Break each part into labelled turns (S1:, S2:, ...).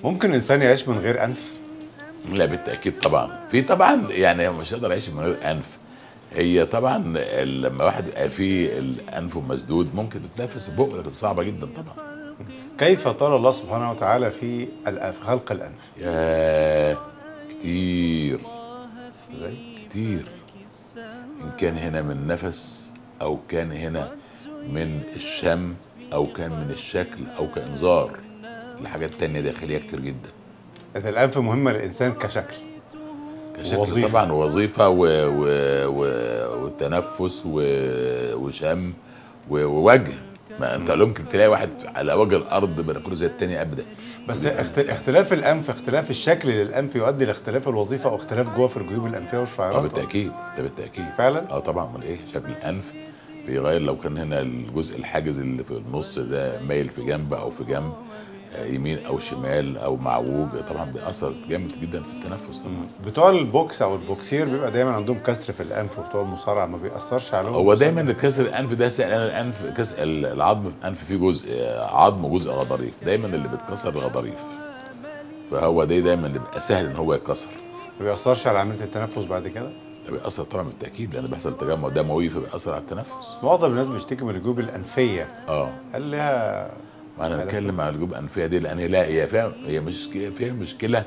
S1: ممكن الانسان يعيش من غير انف؟
S2: لا بالتاكيد طبعا، في طبعا يعني مش هيقدر يعيش من غير انف. هي طبعا لما واحد يبقى فيه الانف مسدود ممكن تتنفس ببقه، لكن صعبه جدا طبعا.
S1: كيف طال الله سبحانه وتعالى في خلق الانف؟
S2: يا كتير،
S1: ازاي؟
S2: كتير. ان كان هنا من نفس، او كان هنا من الشم، او كان من الشكل، او كانذار لحاجات تانية داخلية كتير جدا.
S1: الانف مهمه للانسان كشكل،
S2: كشكل
S1: ووظيفة.
S2: طبعا، ووظيفة و... وتنفس وشم ووجه. ما انت لا يمكن تلاقي واحد على وجه الارض مناخيره زي التاني ابدا.
S1: بس اختلاف الانف، اختلاف الشكل للانف يؤدي لاختلاف الوظيفه او اختلاف جوه في الجيوب الانفيه والشعيرات.
S2: بالتاكيد، ده بالتاكيد
S1: فعلا.
S2: طبعا. امال ايه؟ شكل الانف بيغير. لو كان هنا الجزء الحاجز اللي في النص ده مايل في جنب او في جنب، يمين او شمال او معوج، طبعا بيأثر جامد جدا في التنفس طبعا.
S1: بتوع البوكس او البوكسير بيبقى دايما عندهم كسر في الانف، وبتوع المصارعه ما بيأثرش عليهم.
S2: هو دايما كسر الانف ده سائل الانف، كسر العظم في الانف فيه جزء عظم وجزء غضاريف، دايما اللي بيتكسر الغضاريف، فهو ده دايما اللي بيبقى سهل ان هو يتكسر.
S1: ما بيأثرش على عمليه التنفس بعد كده؟
S2: ده بيأثر طبعا بالتاكيد، لان بيحصل تجمع دموي فبيأثر على التنفس.
S1: معظم الناس بيشتكي من الجيوب الانفيه. هل لها؟
S2: ما انا بتكلم عن الجيوب الانفيه دي لان هي فيها، هي مش فيها مشكله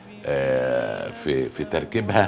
S2: في تركيبها.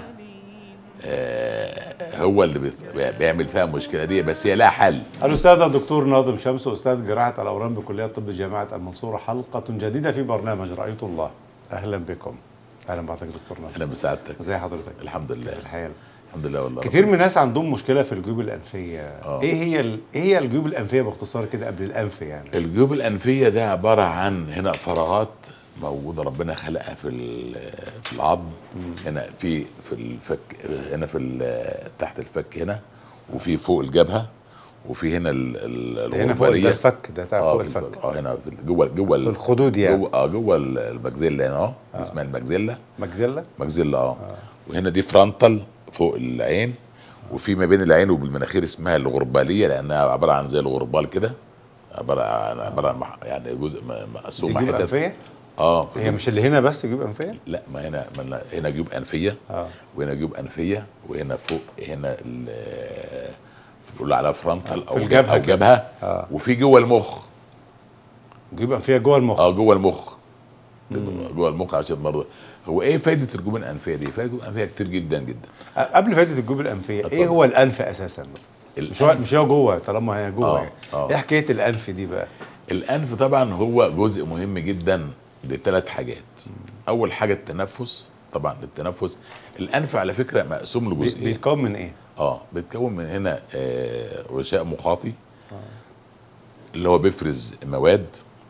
S2: هو اللي بيعمل فيها المشكله دي، بس هي لها حل.
S1: الاستاذ الدكتور ناظم شمس، استاذ جراحه الاورام بكليه طب جامعه المنصوره، حلقه جديده في برنامج رأيت الله. اهلا بكم. اهلا بحضرتك دكتور ناظم.
S2: اهلا بسعادتك.
S1: ازي حضرتك؟
S2: الحمد لله.
S1: الحياه
S2: الحمد لله. والله
S1: كتير من الناس عندهم مشكله في الجيوب الانفيه. ايه هي الجيوب الانفيه باختصار كده قبل الانف يعني؟
S2: الجيوب الانفيه ده عباره عن هنا فراغات موجوده ربنا خلقها في العظم. هنا في الفك، هنا تحت الفك هنا، وفي فوق الجبهه، وفي هنا
S1: هنا فوق الفك ده فوق الفك.
S2: هنا جوه في
S1: الخدود يعني.
S2: جوه المجزله هنا اسمها المجزله. مجزله. وهنا دي فرونتال فوق العين، وفي ما بين العين والمناخير اسمها الغرباليه، لانها عباره عن زي الغربال كده، عباره عن يعني جزء مقسومه
S1: حتت. جيوب انفيه؟ هي مش اللي هنا بس جيوب انفيه؟
S2: لا، ما هنا جيوب انفيه، وهنا جيوب انفيه، وهنا فوق هنا بيقول عليها فرونتال او جبهه. وفي جوه المخ
S1: جيوب انفيه جوه المخ.
S2: جوه المخ. جوه المخ. عشان برضه هو ايه فايده الجيوب الانفيه دي؟ فايده الجيوب الانفيه كتير جدا جدا.
S1: قبل فايده الجيوب الانفيه، ايه هو الانف اساسا؟ مش هو جوه، طالما هي جوه. ايه حكايه الانف دي بقى؟
S2: الانف طبعا هو جزء مهم جدا لثلاث حاجات. اول حاجه التنفس، طبعا التنفس. الانف على فكره مقسوم لجزئين.
S1: بيتكون من ايه؟
S2: بيتكون من هنا غشاء مخاطي، اللي هو بيفرز مواد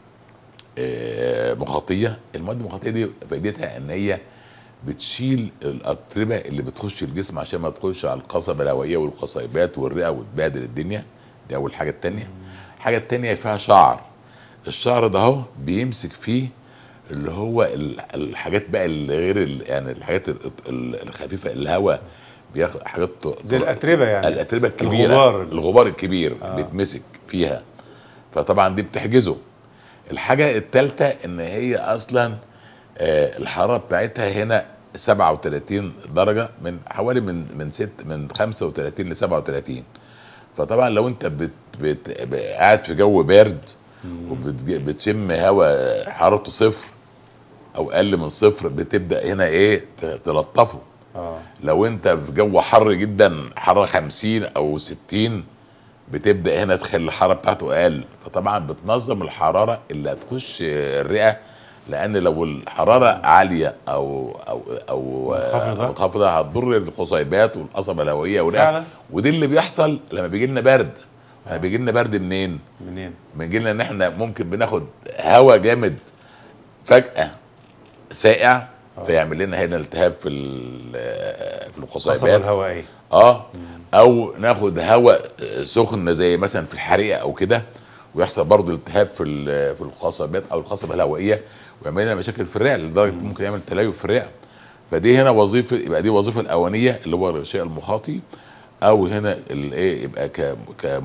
S2: مخاطيه. المواد المخاطيه دي فائدتها ان هي بتشيل الاتربه اللي بتخش الجسم عشان ما تخش على القصبه الهوائيه والقصيبات والرئه وتبهدل الدنيا. دي اول حاجه. الثانيه، الحاجه الثانيه فيها شعر. الشعر ده اهو بيمسك فيه اللي هو الحاجات بقى اللي غير يعني الحاجات الخفيفه، الهواء بياخد حاجات
S1: زي الاتربه يعني.
S2: الاتربه الكبيره، الغبار الكبير بيتمسك فيها، فطبعا دي بتحجزه. الحاجه الثالثه ان هي اصلا الحراره بتاعتها هنا 37 درجه، من حوالي من 35 ل 37. فطبعا لو انت قاعد في جو بارد وبتشم هواء حرارته صفر او اقل من صفر، بتبدا هنا ايه تلطفه. لو انت في جو حر جدا، حراره 50 او 60، بتبدا هنا تخلي الحراره بتاعته اقل، فطبعا بتنظم الحراره اللي هتخش الرئه. لان لو الحراره عاليه او منخفضه هتضر القصيبات والقصبه الهوائيه والرئه. ودي اللي بيحصل لما بيجي لنا برد. بيجي لنا برد منين؟ بيجي لنا ان احنا ممكن بناخد هواء جامد فجاه ساقع، فيعمل لنا هنا التهاب في القصيبات
S1: القصبه الهوائيه.
S2: او ناخد هواء سخن زي مثلا في الحريقه او كده، ويحصل برضو التهاب في القصبات او القصبه الهوائيه، ويعمل لنا مشاكل في الرئه لدرجه ممكن يعمل تليف في الرئه. فدي هنا وظيفه، يبقى دي الوظيفه الاولانيه اللي هو الغشاء المخاطي، او هنا الايه يبقى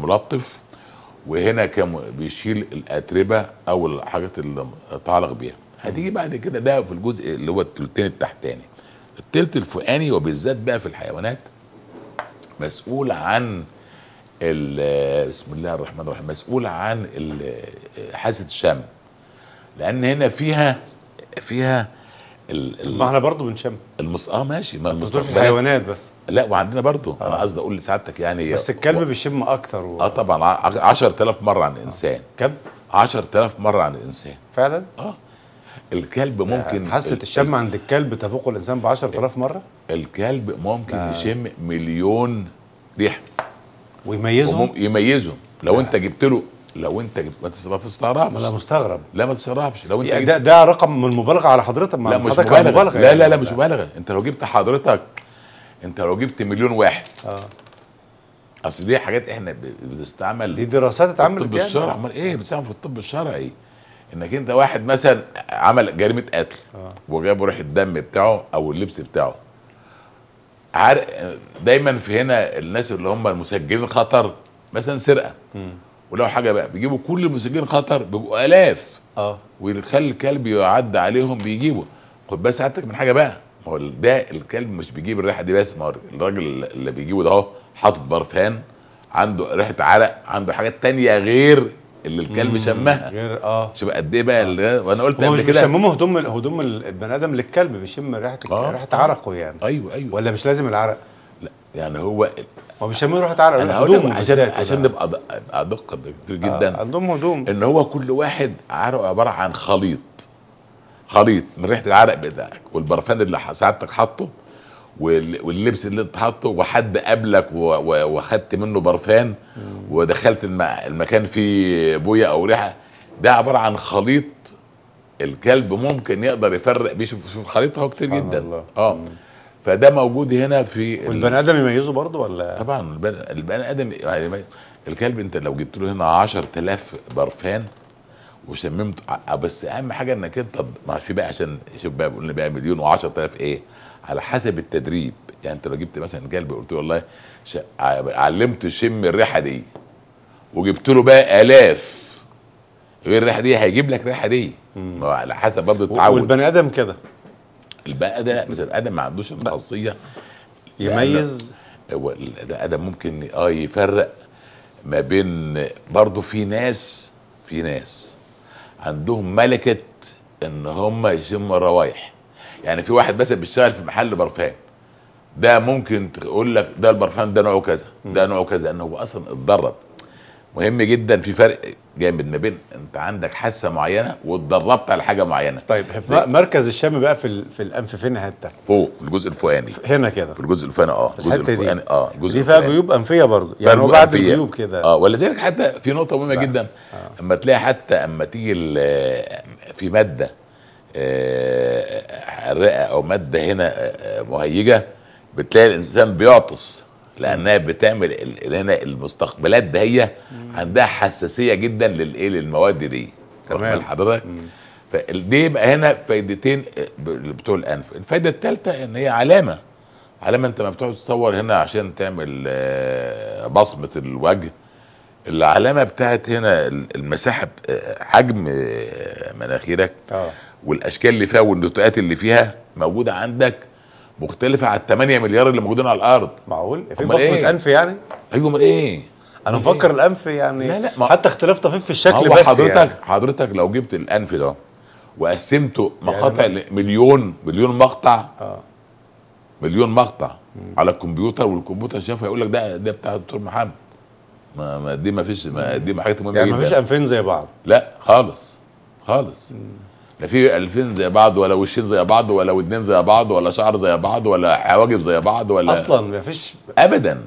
S2: كملطف، وهنا بيشيل الاتربه او الحاجات اللي تعلق بيها. هتيجي بعد كده ده في الجزء اللي هو التلتين التحتاني. التلت الفوقاني وبالذات بقى في الحيوانات مسؤول عن بسم الله الرحمن الرحيم، مسؤول عن حاسه الشم، لان هنا فيها
S1: ما احنا برضه بنشم
S2: ماشي، ما
S1: في الحيوانات بس.
S2: لا وعندنا برضه انا قصدي اقول لسعادتك يعني
S1: بس الكلب بيشم اكتر
S2: طبعا 10,000 مره عن الانسان.
S1: كم
S2: 10,000 مره عن الانسان
S1: فعلا.
S2: الكلب ممكن
S1: حاسه الشم عند الكلب تفوق الانسان ب 10,000 مره.
S2: الكلب ممكن يشم مليون ريحه
S1: ويميزهم.
S2: لو انت جبت له ما تستغربش.
S1: لا مستغرب.
S2: لا ما تستغربش لو انت
S1: ده رقم من المبالغه على حضرتك.
S2: لا مش مبالغه. لا مش مبالغه. انت لو جبت مليون واحد اصل دي حاجات احنا بتستعمل،
S1: دي دراسات اتعملت
S2: في الطب الشرعي. امال ايه بتستعمل في الطب الشرعي؟ انك انت واحد مثلا عمل جريمه قتل وجابوا ريحه الدم بتاعه او اللبس بتاعه، دايما في هنا الناس اللي هم المسجلين خطر مثلا سرقه ولو حاجه بقى بيجيبوا كل المسجلين خطر بيبقوا الاف ويخلي الكلب يعدي عليهم بيجيبوا. خد بس ساعتك من حاجه بقى، ما هو ده الكلب مش بيجيب الريحه دي بس، ما هو الراجل اللي بيجيبه ده اهو حاطط برفان، عنده ريحه عرق، عنده حاجات تانية غير اللي الكلب شمها.
S1: غير
S2: شوف قد ايه بقى وانا قلت قبل كده
S1: بيشمموا هدوم البني ادم للكلب، بيشم ريحه عرقه يعني.
S2: ايوه
S1: ولا مش لازم العرق؟
S2: لا يعني هو
S1: بيشموا ريحه عرق.
S2: انا هقول عشان نبقى ادق كتير جدا.
S1: عندهم هدوم
S2: ان هو كل واحد عرقه عباره عن خليط من ريحه العرق بتاعك والبرفان اللي سعادتك حاطه واللبس اللي انت حاطه، وحد قبلك واخدت منه برفان ودخلت المكان فيه بويه او ريحه، ده عباره عن خليط الكلب ممكن يقدر يفرق بيه. شوف خليط اهو كتير جدا. فده موجود هنا في
S1: والبني ادم يميزه برضه ولا؟
S2: طبعا البني ادم يعني الكلب انت لو جبت له هنا 10,000 برفان وشممت، بس اهم حاجه انك انت ما في بقى، عشان شوف بقى بيقول لي بقى مليون و10,000 ايه على حسب التدريب. يعني انت لو جبت مثلا كلب قلت له والله علمته يشم الريحه دي وجبت له بقى الاف غير الريحه دي، هيجيب لك الريحه دي على حسب برضه التعود.
S1: والبني ادم كده
S2: البني ادم ما عندوش الخاصيه
S1: يميز.
S2: البني ادم ممكن يفرق ما بين، برضه في ناس عندهم ملكه ان هم يشموا روايح. يعني في واحد بس بيشتغل في محل برفان، ده ممكن تقول لك ده البرفان ده نوعه كذا، ده نوعه كذا، لانه هو اصلا اتدرب. مهم جدا، في فرق جامد ما بين انت عندك حاسه معينه واتدربت على حاجه معينه.
S1: طيب مركز الشم بقى في الانف فين حته؟
S2: فوق في الجزء الفوقاني
S1: هنا كده،
S2: في الجزء الفوقاني. الجزء الفوقاني
S1: الجزء دي فيها جيوب انفيه برضه يعني، وبعد الجيوب كده
S2: ولذلك حتى في نقطه مهمه جدا اما تلاقي حتى اما تيجي في ماده حراقه او ماده هنا مهيجه، بتلاقي الانسان بيعطس لانها بتعمل هنا المستقبلات ده هي عندها حساسيه جدا للمواد دي.
S1: تمام
S2: حضرتك. فدي يبقى هنا فايدتين بتوع الانف. الفايده الثالثه ان هي علامه انت ما بتقعد تصور هنا عشان تعمل بصمه الوجه. العلامه بتاعت هنا المساحه، حجم مناخيرك والاشكال اللي فيها والنطاقات اللي فيها موجوده عندك مختلفه عن 8 مليار اللي موجودين على الارض.
S1: معقول في بصمه انف يعني؟
S2: ايوه امال ايه؟
S1: انا مفكر الانف يعني
S2: لا
S1: حتى اختلاف طفيف في الشكل بس.
S2: حضرتك لو جبت الانف ده وقسمته مقاطع يعني مليون مقطع مليون مقطع على الكمبيوتر، والكمبيوتر شافه يقول لك ده بتاع الدكتور محمد. ما دي ما فيش، دي حاجات مهمه
S1: يعني
S2: جدا.
S1: ما فيش انفين زي بعض؟
S2: لا خالص. لا في الفين زي بعض، ولا وشين زي بعض، ولا ودنين زي بعض، ولا شعر زي بعض، ولا حواجب زي بعض، ولا
S1: اصلا ما فيش
S2: ابدا.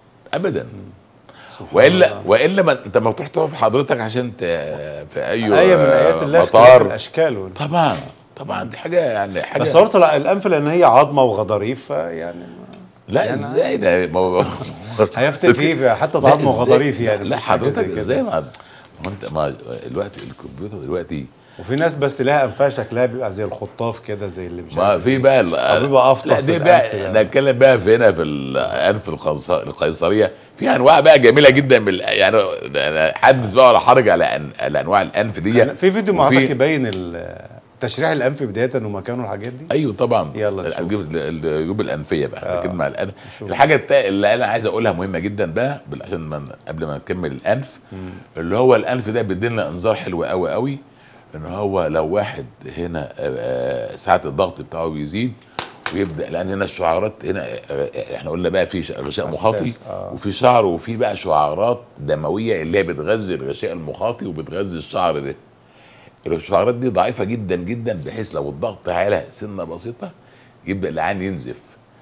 S2: والا ما انت ما بتروح تقف حضرتك عشان في اي
S1: من ايات الله
S2: مطار
S1: الاشكال
S2: طبعا دي حاجه يعني حاجه.
S1: بس صورت الانف لان هي عظمه وغضاريف يعني
S2: لا يعني ازاي ده
S1: هيفتق فيه حتى عظمه وغضاريف يعني.
S2: لا حضرتك ازاي ما انت دلوقتي الكمبيوتر دلوقتي،
S1: وفي ناس بس لها انفها شكلها بيبقى زي الخطاف كده، زي اللي مش
S2: عارف في بقى
S1: بيبقى افطس.
S2: لا دي بقى نتكلم بقى هنا في الانف القيصريه، في انواع بقى جميله جدا من يعني حدث بقى ولا حرج على انواع الانف دي.
S1: في فيديو مع حضرتك يبين تشريح الانف بدايه ومكانه الحاجات دي.
S2: ايوه طبعا.
S1: يلا نشوف
S2: الجيوب الانفيه بقى. لكن مع الانف الحاجه اللي انا عايز اقولها مهمه جدا بقى عشان قبل ما نكمل الانف، اللي هو الانف ده بيدينا انذار حلو قوي قوي، ان هو لو واحد هنا ساعه الضغط بتاعه بيزيد ويبدا، لان هنا الشعارات هنا احنا قلنا بقى في غشاء مخاطي وفي شعر، وفي بقى شعارات دمويه اللي هي بتغذي الغشاء المخاطي وبتغذي الشعر ده. الشعارات دي ضعيفه جدا جدا، بحيث لو الضغط عليها سنه بسيطه يبدا العين ينزف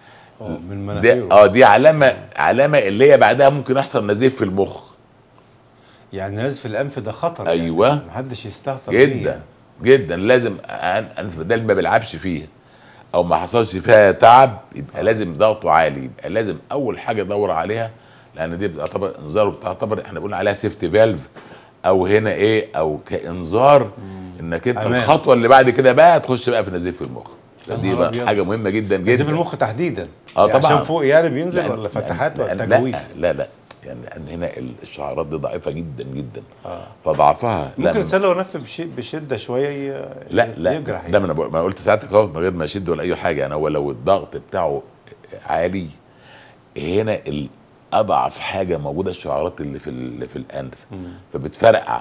S1: من مناخيره.
S2: دي علامه اللي هي بعدها ممكن يحصل نزيف في المخ.
S1: يعني نزف الانف ده خطر.
S2: ايوه
S1: يعني محدش يستهتر
S2: جدا يعني. جدا لازم انف ده اللي ما بيلعبش فيه او ما حصلش فيها تعب يبقى لازم ضغطه عالي، يبقى لازم اول حاجه ادور عليها، لان دي بتعتبر انذار وبتعتبر احنا بنقول عليها سيفتي فالف، او هنا ايه او كانذار انك انت أمان. الخطوه اللي بعد كده بقى تخش بقى في نزيف في المخ. دي بقى حاجه مهمه جدا جدا.
S1: نزيف المخ تحديدا
S2: طبعا
S1: عشان فوق يعني بينزل ولا فتحات ولا تجويف؟
S2: لا يعني هنا الشعارات دي ضعيفه جدا جدا. فضعفها
S1: ممكن الانسان لو نف بشده شويه
S2: لا
S1: يجرح
S2: يعني. ده ما انا قلت ساعتك اهو من غير ما اشد ولا اي حاجه. يعني هو لو الضغط بتاعه عالي هنا اضعف حاجه موجوده الشعارات اللي في الانف، فبتفرقع.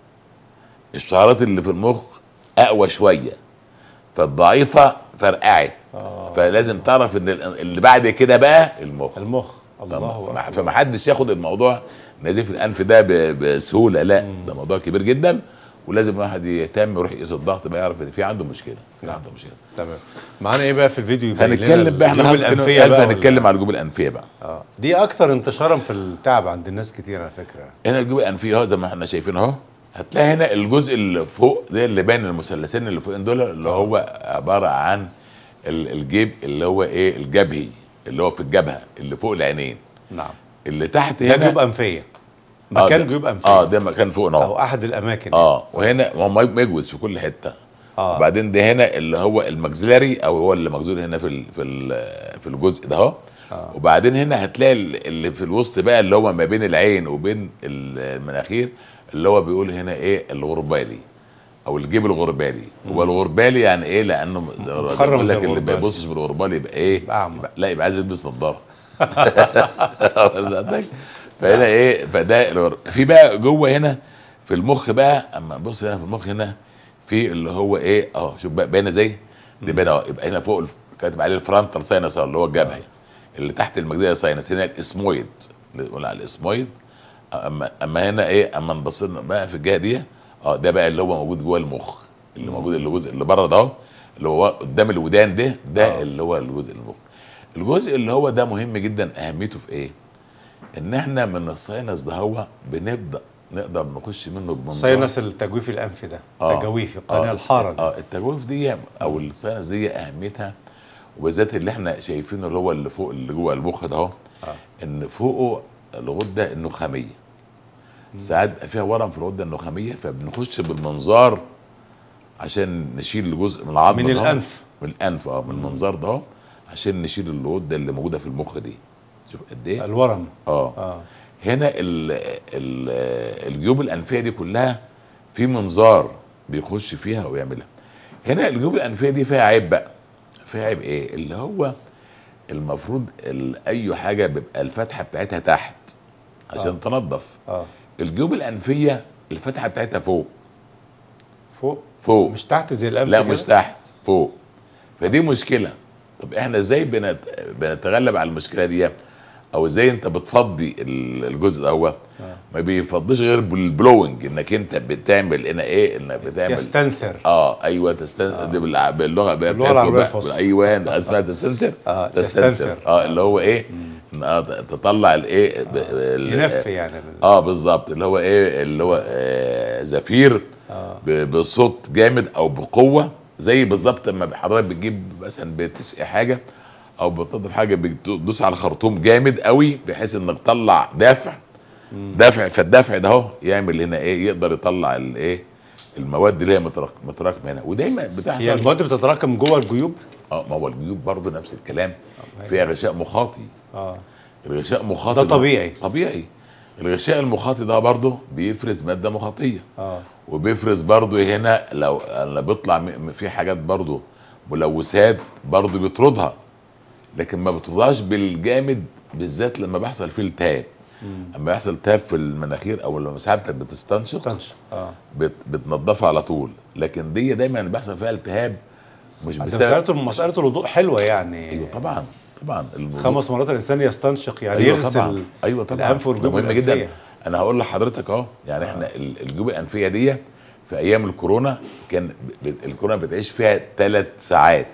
S2: الشعارات اللي في المخ اقوى شويه، فالضعيفه فرقعت. فلازم تعرف ان اللي بعد كده بقى المخ الله أكبر. فما حدش ياخد الموضوع نزيف الانف ده بسهوله، لا ده موضوع كبير جدا، ولازم الواحد يهتم يروح يقيس الضغط بقى يعرف ان في عنده مشكله.
S1: تمام. معانا ايه بقى في الفيديو؟
S2: هنتكلم بقى احنا هنتكلم على الجيوب الانفيه بقى.
S1: دي اكثر انتشارا في التعب عند الناس كتير على فكره.
S2: هنا الجيوب الانفيه اهو زي ما احنا شايفين اهو. هتلاقي هنا الجزء اللي فوق ده اللي باين المثلثين اللي فوقين دول اللي هو عباره عن الجيب اللي هو ايه الجبهي اللي هو في الجبهه اللي فوق العينين.
S1: نعم.
S2: اللي تحت هنا
S1: ده جيوب انفيه. مكان جيوب انفيه.
S2: ده مكان فوق
S1: او احد الاماكن.
S2: وهنا هو مجوز في كل حته. وبعدين ده هنا اللي هو الماكسيلاري او هو اللي مجزول هنا في الجزء ده اهو. وبعدين هنا هتلاقي اللي في الوسط بقى اللي هو ما بين العين وبين المناخير اللي هو بيقول هنا ايه الغربالي او الجيب الغربالي. هو الغربالي يعني ايه؟ لانه بيقول لك اللي ما بيبصش بالغربالي يبقى ايه؟ لا يبقى عايز يلبس نظاره. فهنا ايه؟ فده في بقى جوه هنا في المخ بقى. اما نبص هنا في المخ هنا في اللي هو ايه شوف بقى باينه زي دي باينه. يبقى هنا فوق كاتب عليه الفرونتال ساينس اللي هو الجبهي، اللي تحت المجزيه ساينس هنا الاسمويد اللي بنقول على الاسمويد. اما هنا ايه؟ اما نبص بقى في الجهه دي ده بقى اللي هو موجود جوه المخ، اللي موجود الجزء اللي بره ده اللي هو قدام الودان ده اللي هو الجزء المخ. الجزء اللي هو ده مهم جدا. اهميته في ايه؟ ان احنا من الساينس ده هو نقدر نخش منه بمنظار
S1: ساينس التجويف الانفي ده. تجويف القناه الحاره
S2: التجويف دي او الساينس دي اهميتها، وبالذات اللي احنا شايفينه اللي هو اللي فوق اللي جوه المخ ده ان فوقه الغده النخاميه. ساعات فيها ورم في الغده النخاميه، فبنخش بالمنظار عشان نشيل جزء من العظم
S1: من الانف
S2: من من المنظار ده عشان نشيل الغده اللي موجوده في المخ دي. شوف قد ايه
S1: الورم.
S2: هنا الجيوب الانفيه دي كلها في منظار بيخش فيها ويعملها. هنا الجيوب الانفيه دي فيها عيب بقى. فيها عيب ايه؟ اللي هو المفروض اي حاجه بيبقى الفتحه بتاعتها تحت عشان تنظف. الجيوب الانفيه الفتحه بتاعتها فوق
S1: مش تحت زي الانف.
S2: لا مش تحت، فوق. فدي مشكله. طب احنا ازاي بنتغلب على المشكله دي؟ او ازاي انت بتفضي الجزء ده؟ ما بيفضيش غير بالبلوينج، انك انت بتعمل هنا ايه؟ انك بتعمل
S1: يستنثر.
S2: ايوه تستنثر. دي باللغه
S1: العربيه الفصحى.
S2: ايوه اسمها تستنثر. تستنثر اللي هو ايه؟ تطلع الايه
S1: ينف يعني
S2: بالظبط اللي هو ايه اللي هو زفير بصوت جامد او بقوه، زي بالظبط لما حضرتك بتجيب مثلا بتسقي حاجه او بتضيف حاجه بتدوس على خرطوم جامد قوي بحيث انك تطلع دافع. فالدافع ده اهو يعمل هنا ايه؟ يقدر يطلع الايه المواد اللي هي متراكمه هنا. ودايما بتحصل
S1: هي المواد بتتراكم جوه الجيوب.
S2: ما هو الجيوب برضه نفس الكلام. فيها غشاء مخاطي. الغشاء مخاطي
S1: ده طبيعي.
S2: الغشاء المخاطي ده برضه بيفرز ماده مخاطيه. وبيفرز برضه هنا لو بيطلع في حاجات برضه ملوثات برضه بيطردها، لكن ما بيطردهاش بالجامد، بالذات لما بيحصل فيه التهاب. اما يحصل التهاب في المناخير او لما ساعتك بتستنشق بتنضفها على طول، لكن دي دايما بيحصل فيها التهاب مش بسبب
S1: مسألة الوضوء حلوة يعني.
S2: ايوه طبعا
S1: 5 مرات الانسان يستنشق يعني
S2: أيوة
S1: يغسل
S2: طبعا. ايوه طبعا
S1: الانف والجيوب
S2: مهم جدا. انا هقول لحضرتك اهو يعني احنا الجيوب الانفيه دي في ايام الكورونا كان الكورونا بتعيش فيها 3 ساعات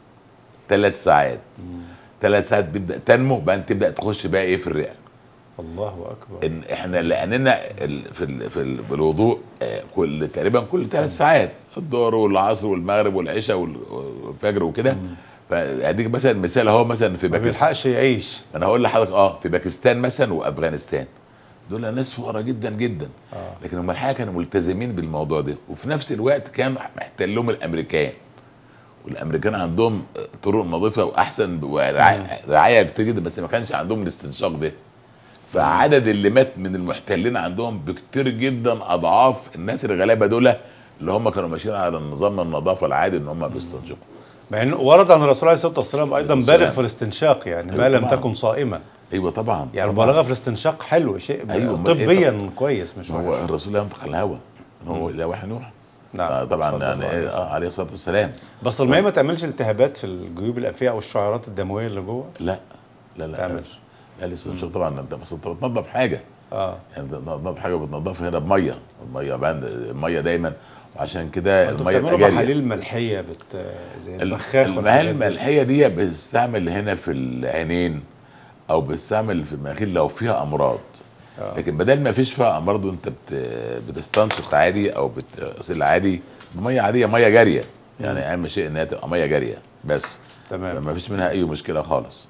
S2: 3 ساعات 3 ساعات بتبدا تنمو، بعدين تبدا تخش بقى ايه في الرئه.
S1: الله اكبر.
S2: ان احنا لاننا في الوضوء تقريبا كل 3 ساعات، الظهر والعصر والمغرب والعشاء والفجر وكده. فاديك مثلا مثال اهو، مثلا في باكستان
S1: ما بيلحقش يعيش.
S2: انا هقول لحضرتك في باكستان مثلا وافغانستان، دول ناس فقراء جدا جدا، لكن هم الحقيقه كانوا ملتزمين بالموضوع ده، وفي نفس الوقت كان محتلهم الامريكان، والامريكان عندهم طرق نظيفه واحسن ورعايه كتير جدا، بس ما كانش عندهم الاستنشاق ده. فعدد اللي مات من المحتلين عندهم بكتير جدا اضعاف الناس الغلابه دول اللي هم كانوا ماشيين على النظام النظافه العادي ان هم بيستنشقوا.
S1: مع انه ورد عن الرسول عليه الصلاه والسلام ايضا بالغ في الاستنشاق، يعني
S2: أيوة
S1: ما لم
S2: طبعا.
S1: تكن صائما.
S2: ايوه طبعا.
S1: يعني المبالغه في الاستنشاق حلو، شيء أيوة طبيا كويس، مش
S2: هو الرسول لا ينطق عن الهوى، هو لا وحي نوح.
S1: نعم
S2: طبعا يعني عليه الصلاه والسلام.
S1: بس الميه ما تعملش التهابات في الجيوب الانفيه او الشعيرات الدمويه اللي جوه؟
S2: لا تعملش. لا الاستنشاق طبعا انت بس انت بتنظف حاجه. يعني بتنظف حاجه بتنظفها هنا بميه، الميه دايما، وعشان كده الميه
S1: بتعملوا محاليل ملحيه زي البخاخ.
S2: المحاليل الملحيه دي بتستعمل هنا في العينين او بتستعمل في المناخير لو فيها امراض. لكن بدل ما فيش فيها امراض وانت بتستنشق عادي او بتغسل عادي بميه عاديه، ميه جاريه، يعني اهم شيء انها تبقى ميه جاريه بس.
S1: تمام.
S2: ما فيش منها اي مشكله خالص.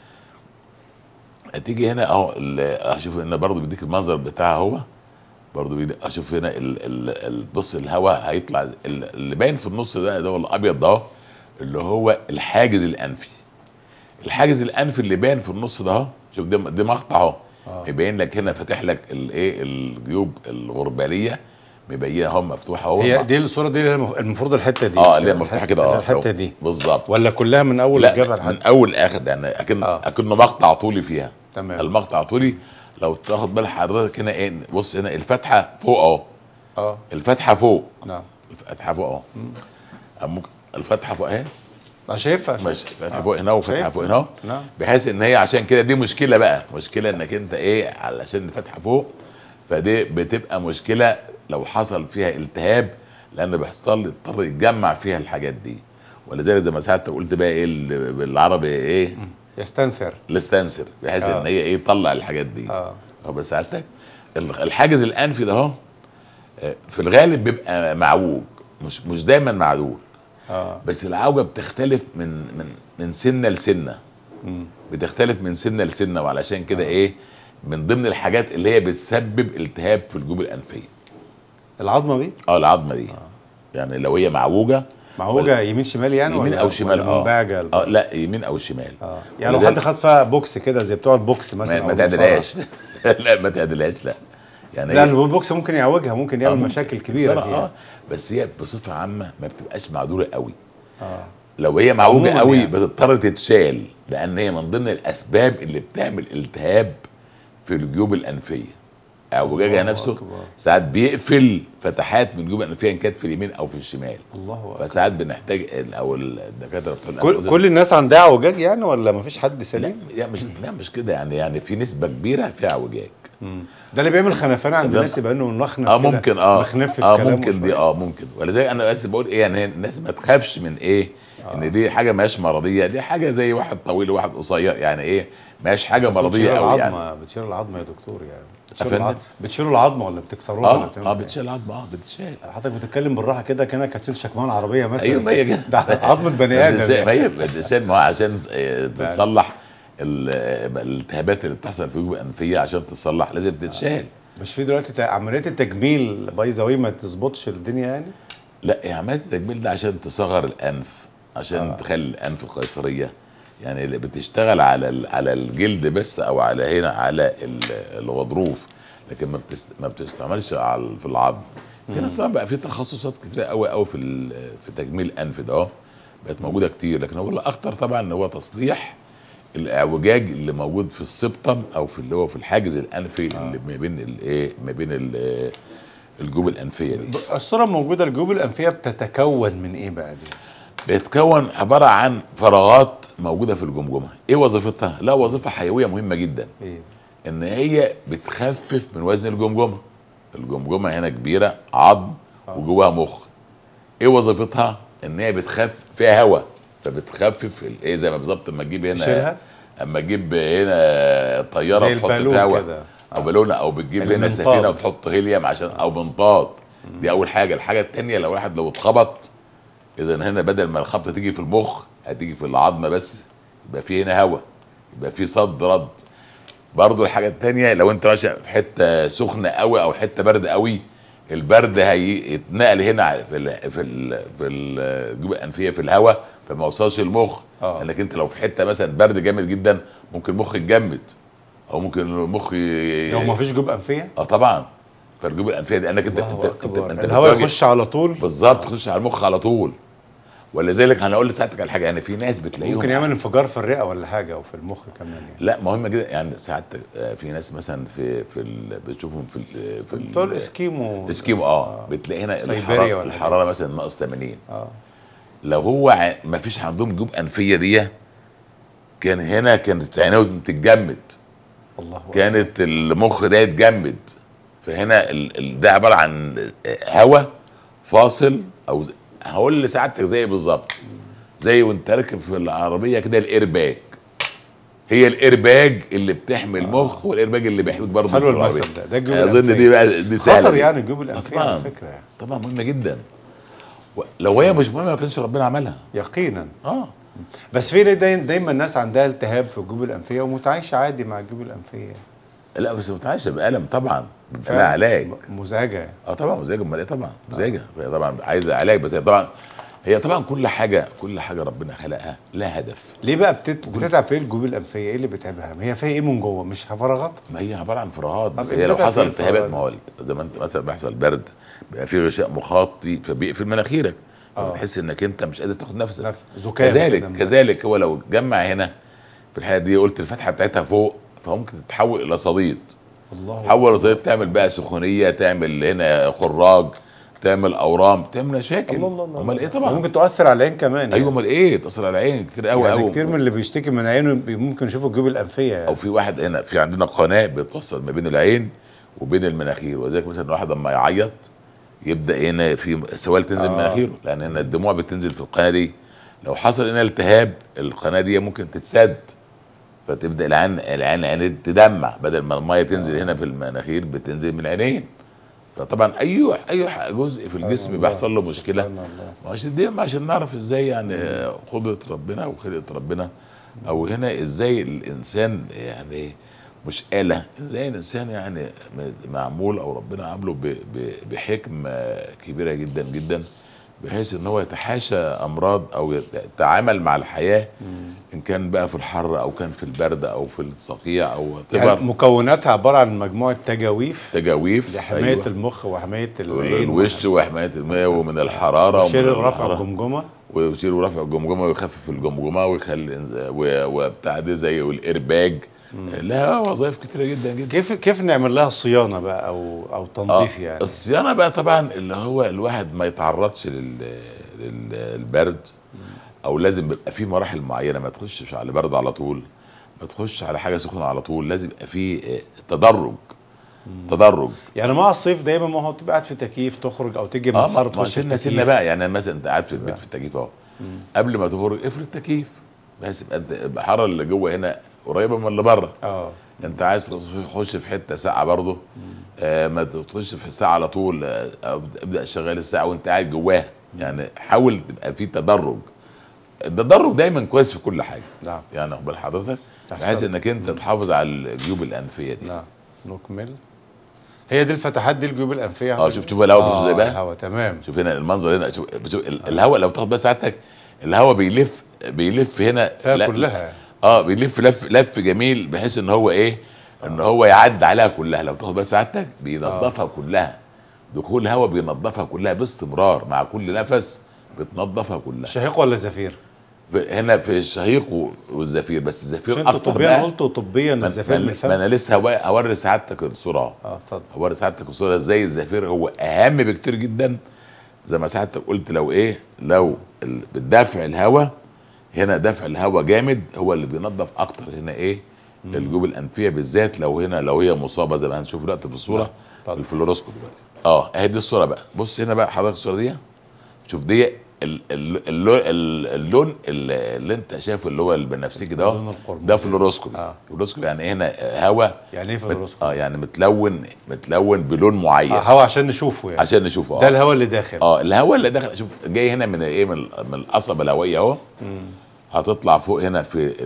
S2: هتيجي هنا اهو اشوف ان برضه بيديك المنظر بتاعها، هو برضه اشوف هنا بص الهواء هيطلع اللي باين في النص ده الابيض ده اللي هو الحاجز الانفي. الحاجز الانفي اللي باين في النص ده اهو، شوف ده مقطع اهو، يبين لك هنا فاتح لك الايه الجيوب الغرباليه مبينه اهو مفتوحه اهو.
S1: هي دي الصوره دي المفروض الحته دي
S2: اللي هي مفتوحه كده
S1: الحته دي
S2: بالظبط،
S1: ولا كلها من اول الجبل؟
S2: من اول لاخر، يعني اكنه مقطع طولي فيها.
S1: تمام.
S2: المقطع طولي لو تاخد بال حضرتك هنا ايه، بص هنا الفتحه فوق اهو. الفتحه فوق.
S1: نعم.
S2: الفتحه فوق اهو. الفتحه فوق اهي.
S1: انا شايفها.
S2: ماشي. فتحه فوق هنا وفتحه فوق هنا.
S1: نعم.
S2: بحيث ان هي عشان كده دي مشكله بقى، مشكله انك انت ايه علشان الفتحه فوق، فدي بتبقى مشكله لو حصل فيها التهاب، لان بيحصل يضطر يتجمع فيها الحاجات دي. ولذلك زي ما ساعتك قلت بقى ايه بالعربي ايه، يستنثر بحيث ان هي ايه يطلع الحاجات دي. بس ساعتك الحاجز الانفي ده اهو في الغالب بيبقى معوج، مش دايما معدول. بس العوجه بتختلف من سنه لسنه. بتختلف من سنه لسنه، وعلشان كده ايه من ضمن الحاجات اللي هي بتسبب التهاب في الجيوب الانفيه.
S1: العظمه دي؟
S2: العظمه دي. يعني لو هي معوجه
S1: يمين شمال يعني،
S2: يمين او شمال. لا يمين او شمال.
S1: يعني لو حد خد فيها بوكس كده زي بتوع البوكس مثلا
S2: ما تعدلهاش. لا ما تعدلهاش، لا
S1: يعني لا البوكس ممكن يعوجها، ممكن يعمل مشاكل كبيره فيها.
S2: بس هي بصفه عامه ما بتبقاش معدوله قوي. لو هي معوجه قوي يعني بتضطر تتشال، لان هي من ضمن الاسباب اللي بتعمل التهاب في الجيوب الانفيه. اعوجاجها نفسه ساعات بيقفل فتحات من الجيوب الانفيه ان كانت في اليمين او في الشمال.
S1: الله اكبر.
S2: فساعات بنحتاج او الدكاتره بتوع
S1: كل الناس عندها اعوجاج يعني، ولا ما فيش حد سليم؟
S2: لا مش كده يعني في نسبه كبيره فيها اعوجاج.
S1: ده اللي بيعمل خنفان عند الناس، يبقى انه مخنف
S2: ممكن
S1: مخنف في كلامه
S2: ممكن دي ممكن. ولذلك انا بس بقول ايه، يعني الناس ما تخافش من ايه ان دي حاجه ماهيش مرضيه، دي حاجه زي واحد طويل وواحد قصير، يعني ايه ماهيش حاجه مرضيه قوي يعني.
S1: بتشيل العظمه يا دكتور يعني؟ بتشيلوا العظمه ولا بتكسروها؟
S2: بتشيل العظمه. بتشيل.
S1: حضرتك بتتكلم بالراحه كده كانك هتشيل شكمان عربيه مثلا.
S2: ايوه ما هي كده.
S1: ده عظمه بني ادم.
S2: ما هي بتشيل، ما هو عشان تصلح الالتهابات اللي بتحصل في الجيوب الانفيه، عشان تصلح لازم تتشال.
S1: مش في دلوقتي عمليات التجميل بايظه وهي ما تظبطش الدنيا يعني؟
S2: لا عمليات التجميل ده عشان تصغر الانف، عشان تخلي الانف قيصريه، يعني اللي بتشتغل على الجلد بس او على هنا على الغضروف، لكن ما بتستعملش في العظم. في ناس طبعا بقى في تخصصات كتير قوي قوي في تجميل الانف ده بقت موجوده كتير، لكن هو الاخطر طبعا ان هو تصليح الاعوجاج اللي موجود في السبطم او في اللي هو في الحاجز الانفي اللي ما بين الجيوب الانفيه دي.
S1: الصوره موجوده، الجيوب الانفيه بتتكون من ايه بقى دي؟
S2: بيتكون عباره عن فراغات موجوده في الجمجمه. ايه وظيفتها؟ لا، وظيفه حيويه مهمه جدا.
S1: إيه؟
S2: ان هي بتخفف من وزن الجمجمه. الجمجمه هنا كبيره عظم وجواها مخ. ايه وظيفتها؟ ان هي بتخفف فيها هواء، فبتخفف ايه زي ما بالظبط لما تجيب هنا
S1: تشيلها؟
S2: اما تجيب هنا طياره وتحط فيها هواء او بالونه، او بتجيب هنا سفينه وتحط هيليوم عشان او منطاد. دي اول حاجه. الحاجه الثانيه لو واحد لو اتخبط، اذا هنا بدل ما الخبطه تيجي في المخ هتيجي في العظمه بس، يبقى في هنا هواء، يبقى في صد رد. برضو الحاجه الثانيه لو انت ماشي في حته سخنه قوي او حته برد قوي، البرد هيتنقل هنا في الجيوب الانفيه في الهواء، فما وصلش المخ. لانك انت لو في حته مثلا برد جامد جدا ممكن المخ يتجمد، او ممكن المخ
S1: لو ما فيش جيوب انفيه.
S2: طبعا. فالجيوب الانفيه دي انك انت
S1: الهواء يخش على طول
S2: بالظبط، يخش على المخ على طول. ولذلك هنقول لساعتك على حاجه، يعني في ناس بتلاقيهم
S1: ممكن يعمل انفجار في الرئه ولا حاجه، او في المخ كمان يعني.
S2: لا مهمه جدا. يعني ساعات في ناس مثلا بتشوفهم في
S1: بتوع الاسكيمو
S2: بتلاقي هنا الحراره مثلا ناقص 80. لو هو ما فيش عندهم جيوب انفيه دي، كان هنا كانت عينيهم تتجمد،
S1: الله
S2: كانت المخ ده يتجمد. فهنا ده عباره عن هواء فاصل، او هقول لسعادتك زي بالظبط زي وانت راكب في العربيه كده الايرباج. هي الايرباج اللي بتحمي المخ، والايرباج اللي بيحميك برضه.
S1: حلو المثل ده الجيوب الانفيه.
S2: اظن دي بقى دي سهله
S1: خطر يعني الجيوب الانفيه على فكره يعني.
S2: طبعا مهمه جدا. لو هي مش مهمه ما كانش ربنا عملها
S1: يقينا. بس في دايما الناس عندها التهاب في الجيوب الانفيه ومتعايشه عادي مع الجيوب الانفيه.
S2: لا بس متعايشه بألم طبعا، بيبقى لها علاج.
S1: مزعجه.
S2: طبعا مزعجه. امال ايه؟ طبعا مزعجه. هي طبعا عايزه علاج، بس هي طبعا كل حاجه ربنا خلقها لها هدف.
S1: ليه بقى بتتعب في الجيوب الانفيه؟ ايه اللي بتتعبها؟ هي فيها ايه من جوه؟ مش فراغات؟
S2: ما هي عباره عن فراغات. هي لو حصل التهابات، ما هو زي ما انت مثلا بيحصل برد بيبقى في غشاء مخاطي فبيقفل مناخيرك، بتحس انك انت مش قادر تاخد نفسك. كذلك هو لو جمع هنا في الحاله دي، قلت الفتحه بتاعتها فوق، فممكن تتحول الى صديد. تحول الى صديد، تعمل بقى سخونيه، تعمل هنا خراج، تعمل اورام، تعمل مشاكل. امال ايه؟ طبعا
S1: ممكن تؤثر على العين كمان.
S2: ايوه امال ايه؟ تاثر على العين كتير قوي
S1: يعني كتير من اللي بيشتكي من عينه ممكن يشوفوا الجيوب الانفيه يعني.
S2: او في واحد هنا في عندنا قناه بتوصل ما بين العين وبين المناخير، وذلك مثلا الواحد لما يعيط يبدا هنا في سوائل تنزل من مناخيره، لان هنا الدموع بتنزل في القناه دي. لو حصل هنا التهاب، القناه دي ممكن تتسد، فتبدا العين تدمع، بدل ما الميه تنزل هنا في المناخير بتنزل من العينين. فطبعا اي جزء في الجسم بيحصل له مشكله. عشان نعرف ازاي يعني قدره ربنا وخلقه ربنا، او هنا ازاي الانسان يعني مش آلة، ازاي الانسان يعني معمول او ربنا عامله بحكمه كبيره جدا جدا، بحيث ان هو يتحاشى امراض او يتعامل مع الحياه، ان كان بقى في الحر او كان في البرد او في الصقيع او
S1: يعني مكوناتها عباره عن مجموعه تجاويف لحمايه المخ وحمايه
S2: الوش وحمايه الماء ومن الحراره
S1: وشيل ورفع الجمجمه
S2: ويشيل ورفع الجمجمه ويخفف الجمجمه ويخلي وبتاع دي زي الايرباج. لها وظائف كتيره جدا جدا.
S1: كيف نعمل لها صيانه بقى او تنظيف يعني؟
S2: الصيانه بقى طبعا اللي هو الواحد ما يتعرضش للبرد، او لازم يبقى في مراحل معينه، ما تخشش على برد على طول، ما تخش على حاجه سخنه على طول، لازم يبقى في تدرج.
S1: يعني مع الصيف دايما ما هو تبقى قاعد في تكييف، تخرج او تيجي من الحر تخش في
S2: سنه بقى. يعني مثلا انت قاعد في البيت في التكييف قبل ما تخرج اقفل التكييف، بحيث يبقى الحراره اللي جوه هنا قريبه من اللي بره. انت عايز تخش في حته ساعه برضه، ما تخش في الساعه على طول، ابدا شغال الساعه وانت قاعد جواها. يعني حاول تبقى في تدرج. التدرج دايما كويس في كل حاجه.
S1: نعم.
S2: يعني اقبل حضرتك بحيث انك انت تحافظ على الجيوب الانفيه دي.
S1: نعم. نكمل. هي دي الفتحات دي الجيوب الانفيه.
S2: شوف الهواء بيخش ازاي بقى.
S1: الهواء تمام.
S2: شوف هنا المنظر هنا. شوف الهواء لو تاخد بس ساعتك، الهواء بيلف هنا
S1: فيها كلها.
S2: بيلف لف جميل، بحيث ان هو ايه ان هو يعدي عليها كلها. لو تاخد بس سعادتك بينظفها كلها، دخول هواء بينظفها كلها باستمرار، مع كل نفس بتنظفها كلها.
S1: شهيق ولا زفير؟
S2: هنا في الشهيق والزفير، بس الزفير
S1: مش انتوا
S2: اكتر
S1: طبيا
S2: بقى.
S1: قلتوا طبيا الزفير من الفم؟
S2: ما انا لسه هوري سعادتك الصوره.
S1: اتفضل.
S2: هوري سعادتك الصوره ازاي الزفير هو اهم بكتير جدا. زي ما سعادتك قلت، لو بالدفع الهواء هنا، دفع الهواء جامد هو اللي بينظف اكتر هنا الجيوب الانفيه بالذات. لو هي مصابه زي ما هنشوف دلوقتي في الصوره في الفلوروسكوب دلوقتي. اهي دي الصوره بقى. بص هنا بقى حضرتك الصوره دي، شوف دي اللون اللي انت شايفه اللي هو البنفسجي ده، ده فلوروسكوبي. فلوروسكوبي يعني هنا هواء.
S1: يعني ايه فلوروسكوبي؟
S2: يعني متلون بلون معين.
S1: هواء عشان نشوفه يعني.
S2: عشان نشوفه.
S1: ده الهواء اللي داخل.
S2: الهواء اللي داخل. شوف جاي هنا من ايه، من القصبه الهوائيه اهو. هتطلع فوق هنا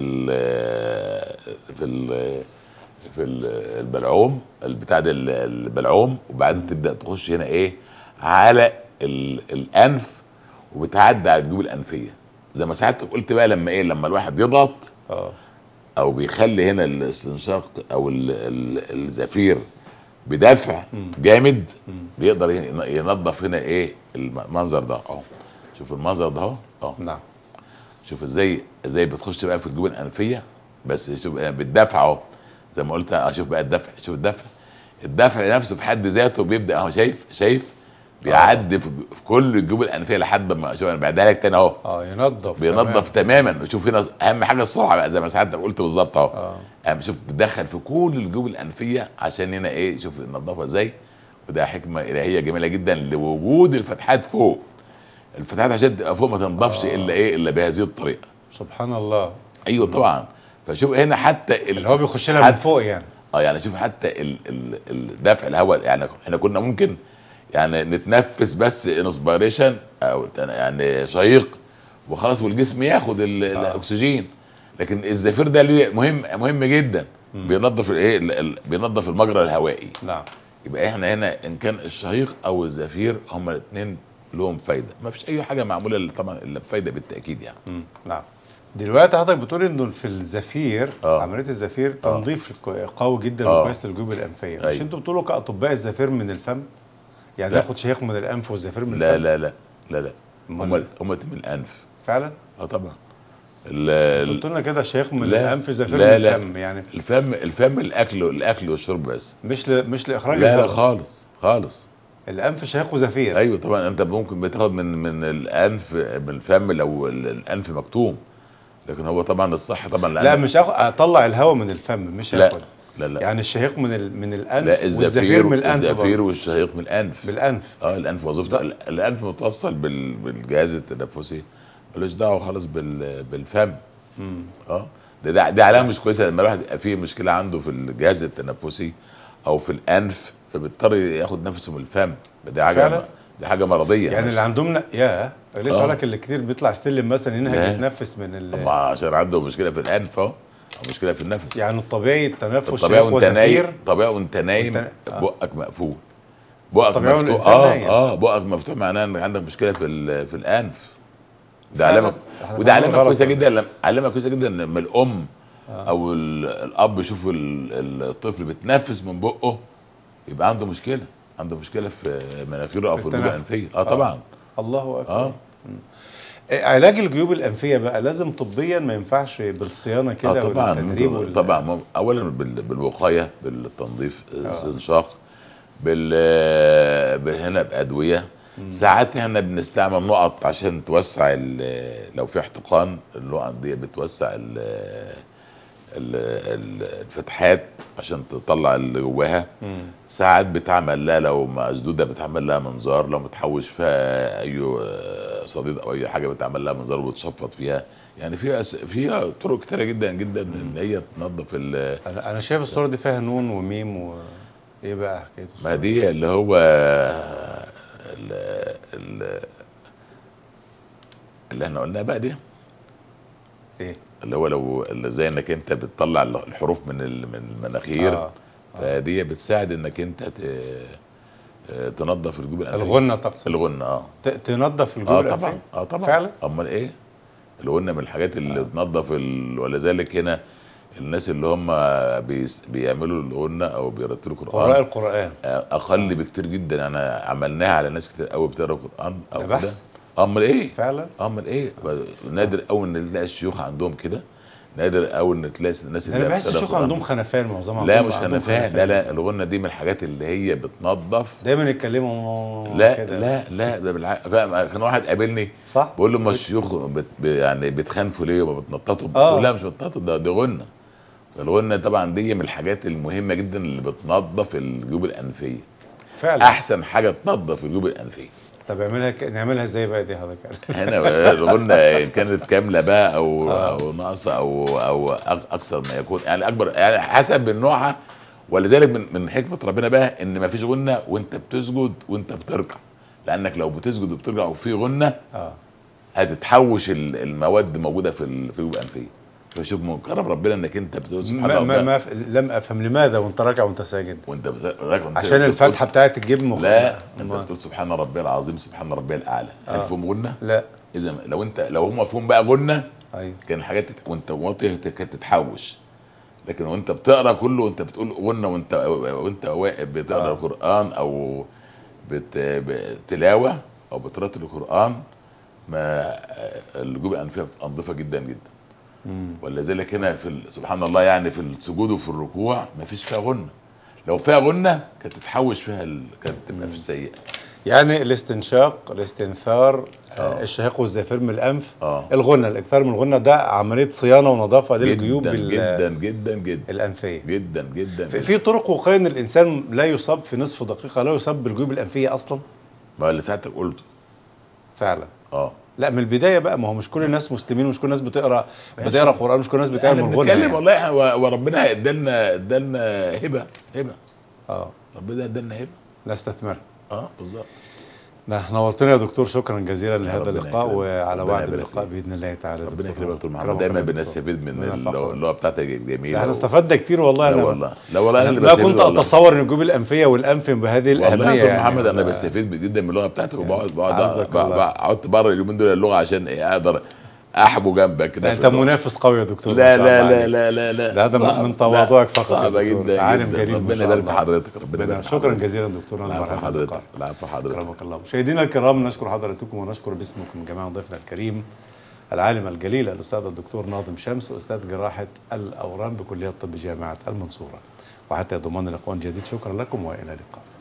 S2: في البلعوم البتاع ده، البلعوم، وبعدين تبدا تخش هنا على الانف، وبتعدي على الجيوب الانفيه. زي ما ساعتك قلت بقى، لما الواحد يضغط او بيخلي هنا الاستنشاق او الزفير بدفع جامد، بيقدر ينظف هنا المنظر ده اهو. شوف المنظر ده اهو.
S1: نعم.
S2: شوف ازاي بتخش بقى في الجيوب الانفيه، بس شوف بالدفع اهو. زي ما قلت شوف بقى الدفع. شوف الدفع نفسه في حد ذاته بيبدا اهو. شايف بيعدي في كل الجيوب الانفيه لحد ما شوف انا بعدها لك تاني اهو. بينظف تماما. وشوف هنا اهم حاجه السرعه بقى، زي ما ساعتك قلت بالظبط اهو. شوف بتدخل في كل الجيوب الانفيه عشان هنا شوف النظافه ازاي. وده حكمه الهيه جميله جدا لوجود الفتحات فوق. الفتحات عشان تبقى فوق ما تنضفش الا بهذه الطريقه.
S1: سبحان الله.
S2: ايوه طبعا. فشوف هنا حتى
S1: اللي هو بيخش لها من فوق يعني.
S2: يعني شوف حتى دفع الهواء. يعني احنا كنا ممكن يعني نتنفس بس انسبيريشن او يعني شهيق وخلاص، والجسم ياخد الاكسجين. لكن الزفير ده ليه مهم جدا. بينظف بينظف المجرى الهوائي.
S1: نعم.
S2: يبقى احنا هنا ان كان الشهيق او الزفير هما الاثنين لهم فايده. ما فيش اي حاجه معموله طبعا الا بفايده بالتاكيد يعني.
S1: نعم. دلوقتي حضرتك بتقول انه في الزفير عمليه الزفير تنظيف قوي جدا وكويس للجيوب الانفيه. مش انتوا بتقولوا كاطباء الزفير من الفم؟ يعني ناخد شهيق من الانف والزفير من الفم؟
S2: لا هم من الانف
S1: فعلا.
S2: طبعا.
S1: قلت لنا كده الشهيق من الانف، الزفير من الفم. يعني
S2: الفم الاكل والشرب بس، مش
S1: لاخراج
S2: لا خالص.
S1: الانف شهيق وزفير.
S2: ايوه طبعا. انت ممكن بتاخد من الانف، من الفم لو الانف مكتوم. لكن هو طبعا الصح طبعا
S1: لا مش اطلع الهواء مش اخد.
S2: لا
S1: يعني الشهيق من الانف
S2: لا،
S1: والزفير من الانف.
S2: الزفير والشهيق من الانف.
S1: الانف
S2: وظيفته الانف متوصل بالجهاز التنفسي، ملوش دعوه خالص بالفم. ده علامه مش كويسه لما الواحد يبقى فيه مشكله عنده في الجهاز التنفسي او في الانف، فبيضطر ياخد نفسه من الفم. دي حاجه مرضيه
S1: يعني. اللي عندهم لسه اقول لك اللي كتير بيطلع السلم مثلا ينهج يتنفس من
S2: عشان عنده مشكله في الانف او مشكله في النفس.
S1: يعني الطبيعي التنفس
S2: طبيعي وانت نايم بقك مقفول، بقك مفتوح. بقك مفتوح معناه انك عندك مشكله في الانف. ده علامه، وده علامه كويسه جدا. علامه كويسه جدا لما الام او الاب يشوف الطفل بيتنفس من بقه، يبقى عنده مشكله في مناخيره او في الجيوب الانفيه. طبعا.
S1: الله اكبر. علاج الجيوب الانفيه بقى لازم طبيا، ما ينفعش بالصيانه كده والتدريب
S2: طبعا. اولا بالوقايه، بالتنظيف، استنشاق، هنا بادويه. ساعات احنا بنستعمل نقط عشان توسع لو في احتقان، النقط دي بتوسع الفتحات عشان تطلع اللي جواها. ساعات بتعمل لها لو مسدوده بتعمل لها منظار، لو متحوش فيها اي صديد او اي حاجه بتعمل لها منظار وبتشفط فيها. يعني فيها طرق كتيره جدا جدا ان هي تنظف.
S1: انا شايف الصوره دي فيها نون وميم ايه بقى حكايه الصوره؟
S2: ما دي اللي هو اللي احنا قلناه بقى دي.
S1: ايه
S2: اللي هو اللي زي انك انت بتطلع الحروف من المناخير. فدي بتساعد انك انت تنظف الجيوب الانفيه.
S1: الغنه تقصد؟
S2: الغنه
S1: تنظف الجيوب الانفيه.
S2: طبعا.
S1: فعلا.
S2: امال ايه؟ الغنه من الحاجات اللي تنظف ولذلك هنا الناس اللي هم بيعملوا الغنة او بيرتلوا
S1: قراء القرآن
S2: اقل بكتير جدا. انا عملناها على ناس كتير قوي بتقرا القرآن او
S1: ده
S2: كده. امال ايه
S1: فعلا؟
S2: امال ايه؟ نادر قوي ان تلاقي الشيوخ عندهم كده، نادر قوي ان تلاقي الناس اللي
S1: انا بحس الشيوخ عندهم خنفان معظمهم.
S2: لا مش خنفان، لا الغنة دي من الحاجات اللي هي بتنظف.
S1: دايما يتكلموا
S2: لا
S1: كده.
S2: لا ده بالعكس. كان واحد قابلني
S1: صح
S2: بقول له ما الشيوخ يعني بتخنفوا ليه وما بتنططوا؟ لا مش بتنططوا، دي غنة. الغنة طبعا دي من الحاجات المهمة جدا اللي بتنظف الجيوب الأنفية فعلا. أحسن حاجة تنظف الجيوب الأنفية.
S1: طب نعملها ازاي بقى دي حضرتك؟
S2: هنا الغنة كانت كاملة بقى أو ناقصة أو أكثر ما يكون، يعني أكبر، يعني حسب من نوعها. ولذلك من حكمة ربنا بقى إن ما فيش غنة وأنت بتسجد وأنت بتركع، لأنك لو بتسجد وبتركع وفي غنة هتتحوش المواد موجودة في الجيوب الأنفية. فشوف من كرم ربنا انك انت بتقول سبحان الله.
S1: لم افهم لماذا وانت راكع وانت ساجد؟
S2: وانت راكع
S1: عشان الفتحه بتاعت الجيب
S2: لا انت بتقول سبحان ربي العظيم سبحان ربي الاعلى. هل فيهم غنه؟
S1: لا.
S2: اذا لو هم فيهم بقى غنه
S1: ايوه
S2: كان الحاجات وانت واطي كانت تتحوش. لكن وانت بتقرا كله وانت بتقول غنه وانت واقف بتقرا القران او بتلاوه او بترتل القران، ما الجيوب الانفيه انظفه جدا جدا. ولذلك هنا سبحان الله يعني في السجود وفي الركوع ما فيش فيها غنة. لو فيها غنة كانت تتحوش فيها كانت تبقى في السيئة.
S1: يعني الاستنشاق، الاستنثار، الشهيق والزفير من الانف، الغنة، الاكثار من الغنة، ده عملية صيانة ونظافة للجيوب
S2: جدا جدا جدا
S1: الانفية
S2: جدا جدا.
S1: في طرق وقاية ان الانسان لا يصاب في نصف دقيقة، لا يصاب بالجيوب الانفية اصلا؟
S2: ما اللي ساعتك قلته
S1: فعلا. لا من البدايه بقى، ما هو مش كل الناس مسلمين ومش كل الناس بتقرا قران، مش كل الناس بتعمل غنى.
S2: بنتكلم يعني. والله وربنا ادالنا هبه ربنا ادالنا هبه
S1: نستثمرها.
S2: بالظبط.
S1: نورتنا يا دكتور، شكرا جزيلا لهذا اللقاء، وعلى وعد اللقاء باذن الله تعالى.
S2: ربنا يكرمك دكتور محمد، دايما بنستفيد من اللغه بتاعتك الجميله.
S1: احنا استفدنا كتير والله.
S2: لا والله انا
S1: ما كنت اتصور ان الجيوب الانفيه والانف بهذه الاهميه.
S2: والله يا دكتور محمد انا بستفيد جدا من اللغه بتاعتك، وبقعد بره اليومين دول اللغه عشان اقدر احبه جنبك كده.
S1: انت منافس قوي يا دكتور.
S2: لا
S1: هذا من تواضعك فقط.
S2: صعبه جدا،
S1: عالم كريم.
S2: ربنا يبارك في حضرتك. ربنا
S1: شكرا جزيلا دكتور.
S2: العفو حضرتك. العفو حضرتك.
S1: كرمك الله. مشاهدينا الكرام، نشكر حضراتكم ونشكر باسمكم جميعا ضيفنا الكريم العالم الجليل الاستاذ الدكتور ناظم شمس، استاذ جراحه الاورام بكليه الطب جامعه المنصوره. وحتى ضمان لقاء جديد، شكرا لكم والى اللقاء.